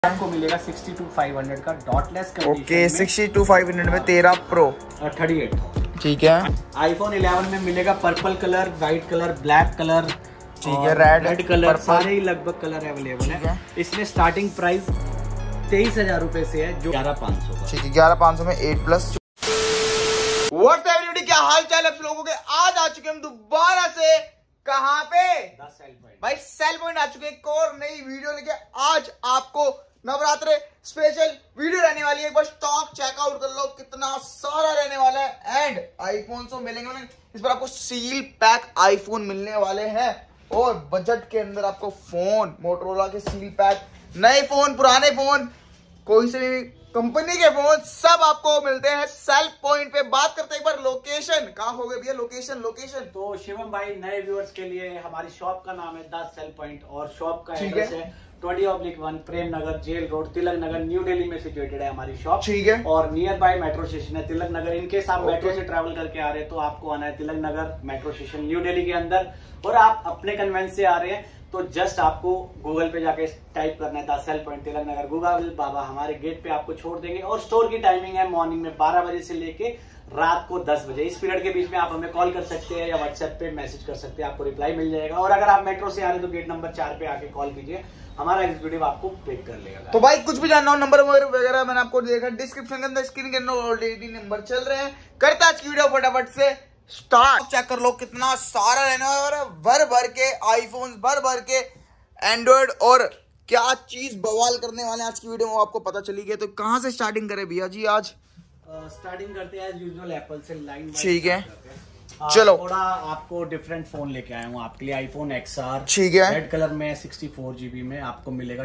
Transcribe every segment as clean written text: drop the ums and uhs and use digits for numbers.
आपको मिलेगा 62,500 का डॉटलेस कंडीशन। ओके 62,500 में 13 प्रो 38। ठीक है। आईफोन 11 में मिलेगा purple colour, white colour, black colour, ठीक है, रेड कलर, सारे ही लगभग कलर अवेलेबल है। इसमें स्टार्टिंग प्राइस 23,000 रुपए से है, जो 11,500 का। ठीक है, 11,500 में 8+। व्हाट्सएप एवरीबॉडी, क्या हाल चाल है आप लोगों के। आज आ चुके हम दोबारा से कहाँ पे, भाई सेल पॉइंट आ चुके एक और नई वीडियो लेके। आज आपको नवरात्रे स्पेशल वीडियो रहने वाली है। एक बार स्टॉक चेकआउट कर लो, कितना सारा रहने वाला है। एंड आईफोन तो मिलेंगे, इस पर आपको सील पैक आईफोन मिलने वाले हैं। और बजट के अंदर आपको फोन, मोटरोला के सील पैक, नए फोन, पुराने फोन, कोई से भी कंपनी के फोन, सब आपको मिलते हैं सेल पॉइंट पे। बात करते हैं एक बार लोकेशन, कहाँ हो गए भैया लोकेशन। तो शिवम भाई, नए व्यूअर्स के लिए हमारी शॉप का नाम है द सेल पॉइंट और शॉप का एड्रेस है 20/1 Prem Nagar, jail road, Tilak Nagar, New Delhi में सिचुएटेड है हमारी शॉप। ठीक है। और नियर बाय मेट्रो स्टेशन है तिलक नगर। इनकेस आप मेट्रो से ट्रैवल करके आ रहे हैं तो आपको आना है Tilak Nagar metro station New Delhi के अंदर। और आप अपने कन्वेंस से आ रहे हैं तो जस्ट आपको गूगल पे जाके टाइप करना है the sale point Tilak Nagar, Google बाबा हमारे गेट पे आपको छोड़ देंगे। और स्टोर की टाइमिंग है मॉर्निंग में 12 बजे से लेके रात को 10 बजे। इस पीरियड के बीच में आप हमें कॉल कर सकते हैं या व्हाट्सएप पे मैसेज कर सकते हैं, आपको रिप्लाई मिल जाएगा। और अगर आप मेट्रो से आ रहे हैं तो गेट नंबर 4 पे आके कॉल कीजिए, हमारा एग्जीक्यूटिव आपको पिक कर लेगा। तो भाई कुछ भी जानना हो, नंबर वगैरह मैंने आपको देखा डिस्क्रिप्शन के अंदर, स्क्रीन के अंदर ऑलरेडी नंबर चल रहे हैं। करता आज की वीडियो फटाफट से स्टार्ट। चेक कर लो कितना सारा रहने वाला है, भर भर के आईफोन, भर भर के एंड्रॉइड, और क्या चीज बवाल करने वाले हैं आज की वीडियो में आपको पता चली गई। तो कहाँ से स्टार्टिंग करें भैया जी आज? स्टार्टिंग करते हैं एज यूजुअल एप्पल से लाइन। ठीक है, चलो। थोड़ा आपको डिफरेंट फोन लेके आया हूँ आपके लिए, आईफोन XR। ठीक है। रेड कलर में 64 GB में आपको मिलेगा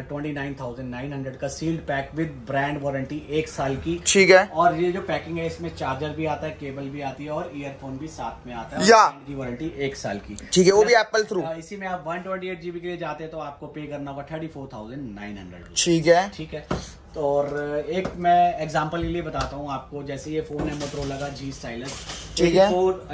29,900 का sealed pack with brand warranty 1 साल की। ठीक है। और ये जो पैकिंग है इसमें चार्जर भी आता है, केबल भी आती है और ईयरफोन भी साथ में आता है। की वारंटी 1 साल की। ठीक है, वो भी एप्पल थ्रू। इसी में आप 128 GB के लिए जाते हैं तो आपको पे करना होगा 34,900। ठीक है। तो और एक मैं एग्जांपल के लिए बताता हूँ आपको, जैसे ये फोन है मोटरोला का G स्टाइलस। ठीक है।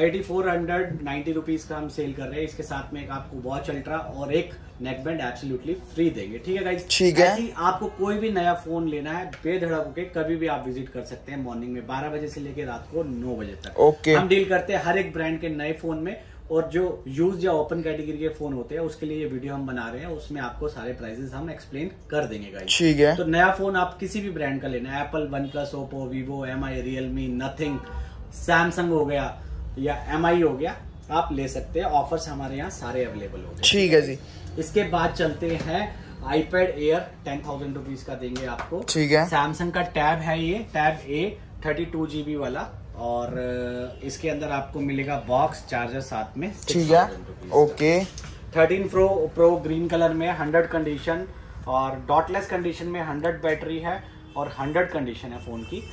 8490 रुपीज का हम सेल कर रहे हैं। इसके साथ में एक आपको वॉच अल्ट्रा और एक नेकबैंड एब्सोल्युटली फ्री देंगे। ठीक है गाइस। ठीक है। ऐसी आपको कोई भी नया फोन लेना है, बेधड़क होके कभी भी आप विजिट कर सकते हैं मॉर्निंग में 12 बजे से लेकर रात को 9 बजे तक। ओके। हम डील करते हैं हर एक ब्रांड के नए फोन में, और जो यूज या ओपन कैटेगरी के फोन होते हैं उसके लिए ये वीडियो हम बना रहे हैं, उसमें आपको सारे प्राइसेस हम एक्सप्लेन कर देंगे गाइस। ठीक है। तो नया फोन आप किसी भी ब्रांड का लेना है, Apple, OnePlus, Oppo, Vivo, MI, Realme, Nothing, Samsung हो गया या MI हो गया, आप ले सकते हैं। ऑफर्स हमारे यहाँ सारे अवेलेबल हो गए। ठीक है जी। इसके बाद चलते हैं iPad Air 10,000 रुपीज का देंगे आपको। ठीक है। सैमसंग का टैब है, ये टैब A 32 GB वाला, और इसके अंदर आपको मिलेगा बॉक्स, चार्जर साथ में। ठीक है। ओके। 13 प्रो ग्रीन कलर में 100 कंडीशन और डॉटलेस कंडीशन में 100 बैटरी है और 100 कंडीशन है फोन की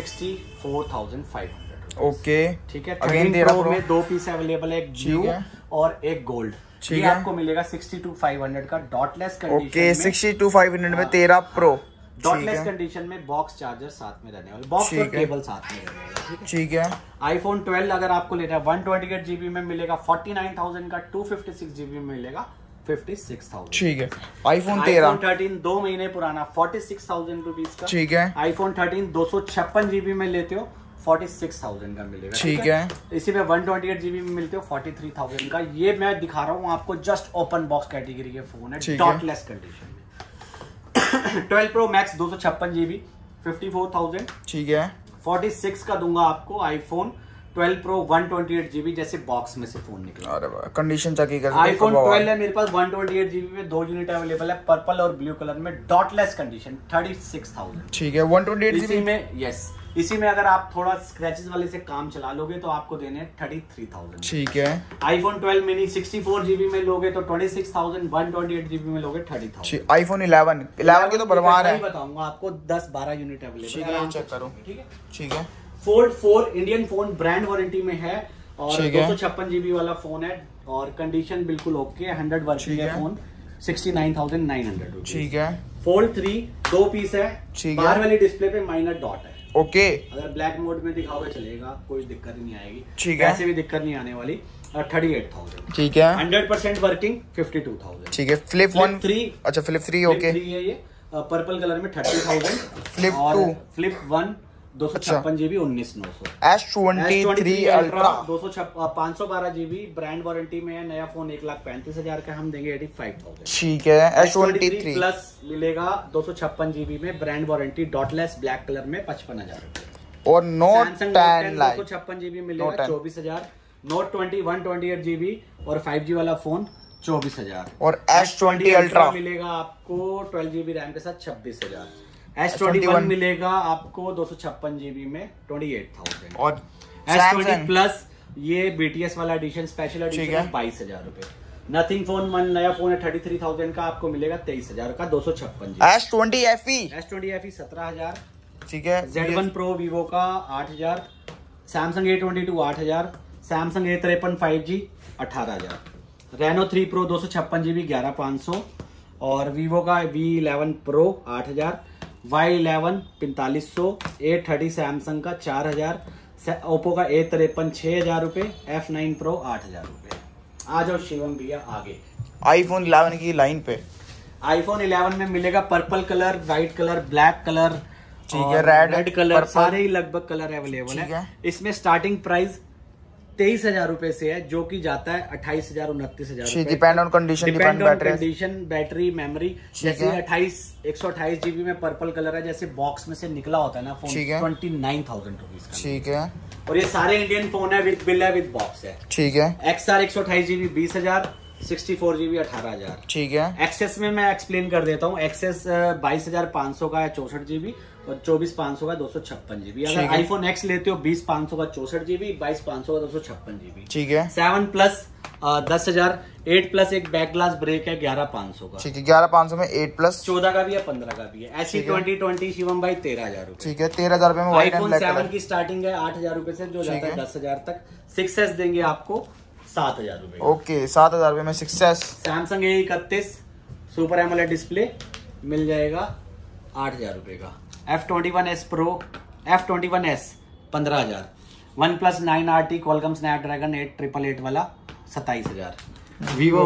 64,500। ओके। ठीक है। 13 प्रो में 2 पीस अवेलेबल है, एक ब्लू और एक गोल्ड। ये आपको मिलेगा 62,500 का डॉटलेस कंडीशन। ओके, 62,500 में 13 प्रो डॉटलेस कंडीशन में बॉक्स चार्जर साथ में रहने वाले, बॉक्स और केबल साथ में रहने वाला। ठीक है। आईफोन 12 अगर आपको लेना है 128 GB में मिलेगा 49,000 का, 256 GB में मिलेगा 56,000। ठीक है। आईफोन 13 2 महीने पुराना 46,000 रुपीज का। ठीक है। आईफोन 13 256 GB में लेते हो 46,000 का मिलेगा। ठीक है। इसी में 128 GB में मिलते हो 43,000 का। ये मैं दिखा रहा हूँ आपको जस्ट ओपन बॉक्स कैटेगरी के फोन है, डॉटलेस कंडीशन में। 12 Pro Max 256 GB 54,000। ठीक है। 46 का दूंगा आपको आईफोन 12 Pro 128 GB, जैसे बॉक्स में से फोन निकला। अरे कंडीशन चेक कर। आईफोन 12 है मेरे पास 128 GB में, 2 यूनिट अवेलेबल है, पर्पल और ब्लू कलर में, डॉटलेस कंडीशन 36,000। ठीक है। 128 GB में, यस। इसी में अगर आप थोड़ा स्क्रैचेस वाले से काम चला लोगे तो आपको देने 33,000। ठीक है। आईफोन 12 मिनी 64 GB में लोगे तो 26,000, 128 GB में लोगे 30,000। आईफोन 11 के तो बरबार है, बताऊंगा आपको 10-12 यूनिट अवेलेबल है, चेक करो। ठीक है। ठीक है। Fold 4 Indian phone brand warranty में है और 256 GB वाला फोन है और कंडीशन बिल्कुल ओके है, 100 वर्किंग है फोन, 69,900। ठीक है। फोल्ड 3 2 पीस है, बाहर वाली डिस्प्ले पे माइनर डॉट है। ओके। अगर ब्लैक मोड में दिखाओगे चलेगा, कोई दिक्कत नहीं आएगी। ठीक है। ऐसे भी दिक्कत नहीं आने वाली। 38,000। ठीक है। 100% वर्किंग 52,000। ठीक है। फ्लिप 1 3, अच्छा फ्लिप 3 ओके है ये पर्पल कलर में 30,000। फ्लिप और 2 flip 1 256 GB 19,900। S23 ultra 512 GB brand warranty में है। नया फोन 1,35,000 का, हम देंगे 85,000। ठीक है। S23 प्लस मिलेगा 256 GB में brand warranty dotless black colour में 55,000 रुपए। और नोट 10 256 GB मिलेगा 24,000। नोट 20 128 GB और 5G वाला फोन 24,000। और S20 अल्ट्रा मिलेगा आपको 12 GB रैम के साथ 26,000। S21 मिलेगा आपको 256 GB में 28,000। और S20 प्लस ये BTS वाला एडिशन स्पेशल एडिशन 22,000 रुपए। नथिंग फोन नया फोन है 33,000 का, आपको मिलेगा 23,000 का 256 GB। S20 FE 17,000। ठीक है। Z1 Pro वीवो का 8,000। Samsung A22 8,000। Samsung A53 5G 18,000। Reno 3 Pro 256 GB 11,500। और वीवो का V11 Pro 8,000। Y11 4500। A30 Samsung का 4,000। ओप्पो का A53 6,000 रुपए। F9 Pro 8,000 रुपए। आ जाओ शिवम भैया आगे। iPhone 11 की लाइन पे iPhone 11 में मिलेगा purple colour, white colour, black colour, ठीक है, रेड कलर, सारे ही लगभग कलर अवेलेबल है। इसमें स्टार्टिंग प्राइस 23,000 रुपए से है, जो कि जाता है 28,000 29,000। Depend on condition, battery, memory. जैसे 128 GB में पर्पल कलर है, जैसे बॉक्स में से निकला होता है ना फोन, 29,000 रुपीज का। ठीक है। और ये सारे इंडियन फोन है, विद बिल है, विद बॉक्स है। ठीक है। XR 128 GB 20,000। 64 GB 18,000। ठीक है। एक्सेस में मैं एक्सप्लेन कर देता हूँ। एक्सेस 22,500 का है 64 GB और 24,500 का 256 GB। अगर आईफोन X लेते हो 20,500 का 64 GB, 22,500 का 256 GB। ठीक है। 7 प्लस 10,000। 8 प्लस एक बैक ग्लास ब्रेक है 11,500 का। ठीक है। 11,500 में 8 प्लस 14 का भी है, 15 का भी है। ऐसी 2020 शिवम भाई 13,000 रुपए। ठीक है। 13,000 रुपए में आईफोन 7 की स्टार्टिंग है 8,000 रुपए से, जो जाता है 10,000 तक। 6S देंगे आपको 7,000 रुपए। ओके, 7,000 रुपए में 6S। Samsung A31 super AMOLED display मिल जाएगा 8,000 रुपए का। F21s Pro, F21s 15,000। OnePlus 9RT Qualcomm Snapdragon 8888 वाला 27,000। Vivo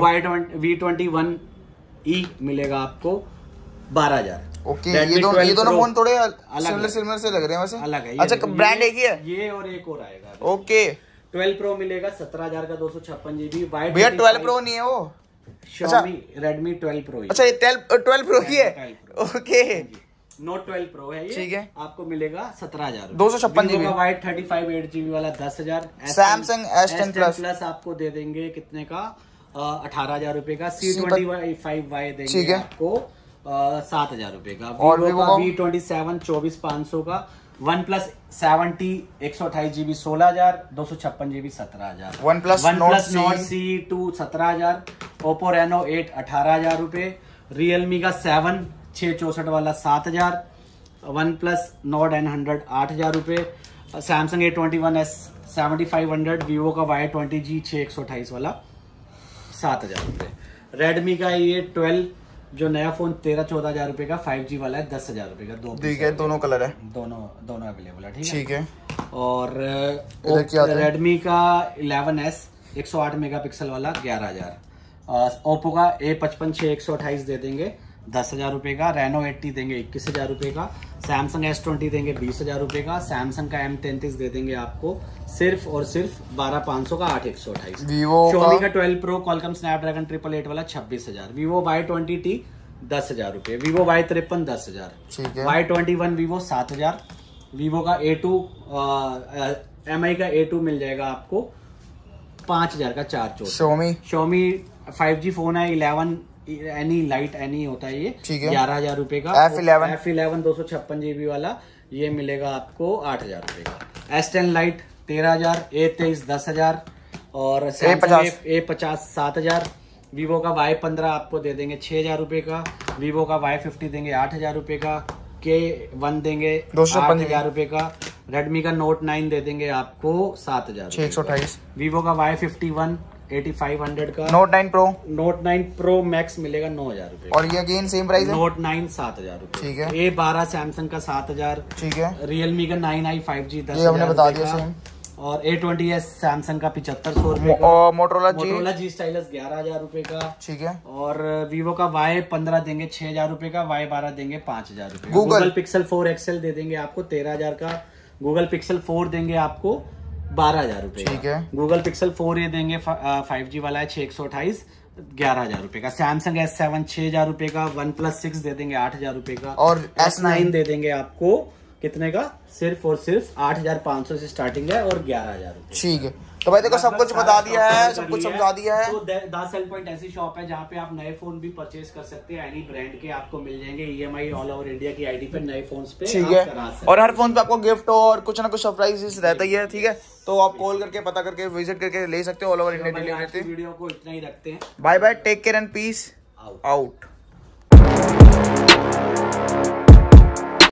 V21e मिलेगा आपको 12,000। ओके, ये दोनों फोन थोड़े सिमिलर से लग रहे हैं वैसे। अलग है। अच्छा, ब्रांड एक ही है ये, और एक और आएगा। ओके। 12 Pro मिलेगा 17,000 का 256 GB। भैया 12 Pro नहीं है वो, Xiaomi Redmi 12 Pro। अच्छा, ये 12 Pro ही है। ओके। Note 12 Pro है ये। ठीक है। आपको मिलेगा 17,000 256 GB। वाइट 35 8GB वाला 10,000। Ssamsung S10 Plus आपको दे देंगे कितने का? 18,000 रुपए का। C25Y देंगे आपको 7,000 रुपए का। और Vivo का V27 24,500 का। OnePlus 70 128 GB 16,000। 256 GB 17,000। OnePlus Nord C2 17,000। Oppo Reno 8 18,000 रुपए। Realme का 7 664 वाला 7,000। OnePlus Nord N100 8,000 रुपए। Samsung A21s 7,500। Vivo का Y20G 6128 वाला 7,000 रुपए। Redmi का ये 12 जो नया फोन 13-14,000 रुपए का 5G वाला है 10,000 रुपए का। ठीक है, दोनों कलर है, दोनों अवेलेबल है। ठीक है। और Redmi का 11s 108 मेगापिक्सल वाला 11,000। Oppo का A55 6128 दे देंगे 10,000 रुपए का। Reno 80 देंगे 21,000 रुपए का। Samsung S20 देंगे 20,000 रुपए का। Samsung का M33 दे देंगे आपको सिर्फ और सिर्फ 12,500 का 8,128। Xiaomi का 12 Pro Qualcomm Snapdragon 888 वाला 26,000। Vivo Y20T 10,000 रुपए। Vivo Y53 10,000। Y21 Vivo 7,000। Vivo का A2 MI का A2 मिल जाएगा आपको 5,000 का 4,400। Xiaomi 5G फोन है 11 एनी लाइट एनी होता है ये, 11,000 रुपए का। F11 256 GB वाला ये मिलेगा आपको 8,000 रुपए का। S10 light 13,000। A23 10,000 और A50 7,000। Vivo का Y15 आपको दे देंगे 6,000 रुपए का। Vivo का Y50 देंगे 8,000 रुपए का। K1 देंगे 8,000 रुपए का। Redmi का Note 9 दे देंगे आपको 7,000 628। Vivo का Y51 8500 का। Note 9 Pro Max मिलेगा 9,000 रुपए। और ये अगेन सेम प्राइस है। Note 9 7,000 रुपए। ठीक है। A12 Samsung का 7,000। ठीक है। Realme का 9i 5G 10,000 ये हमने बता दिया सेम। और A20s सैमसंग का 7500 रुपए का। मोटरोला जी स्टाइलस 11,000 रुपए का। ठीक है। और वीवो का Y15 देंगे 6,000 रुपए का, Y12 देंगे 5,000 रुपए। गूगल पिक्सल 4 XL दे देंगे आपको 13,000 का। गूगल पिक्सल 4 देंगे आपको 12,000 रुपए। ठीक है। गूगल पिक्सल 4 ये देंगे 5G वाला है 6/128 11,000 रुपए का। सैमसंग S7 6,000 रुपए का। OnePlus 6 दे देंगे 8,000 रुपए का। और S9 दे देंगे आपको कितने का? सिर्फ और सिर्फ 8,500 से स्टार्टिंग है और 11,000 रुपए। ठीक है। तो भाई देखो सब कुछ बता दिया है, सब कुछ समझा दिया है। तो द सेल पॉइंट ऐसी शॉप है जहाँ पे आप नए फोन भी परचेज कर सकते हैं। एनी ब्रांड के आपको मिल जाएंगे EMI ऑल ओवर इंडिया की आईडी पे नए फोन पे। ठीक है। और हर फोन पे आपको गिफ्ट और कुछ ना कुछ सरप्राइज रहता ही है। ठीक है। तो आप कॉल करके पता करके विजिट करके ले सकते हो ऑल ओवर इंडिया। वीडियो को इतना ही रखते हैं। Bye bye, take care and peace out.